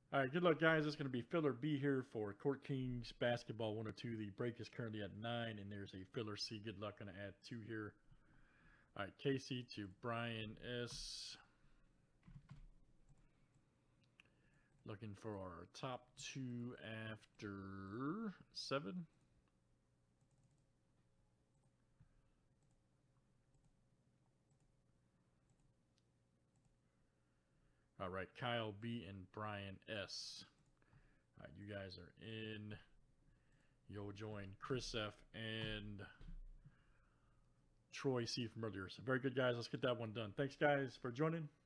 All right, good luck, guys. It's going to be filler B here for Court Kings Basketball 102. The break is currently at 9, and there's a filler C. Good luck. Going to add 2 here. All right, Casey to Brian S. Looking for our top 2 after 7. All right, Kyle B and Brian S. All right, you guys are in. You'll join Chris F and Troy C from earlier. So very good, guys. Let's get that one done. Thanks, guys, for joining.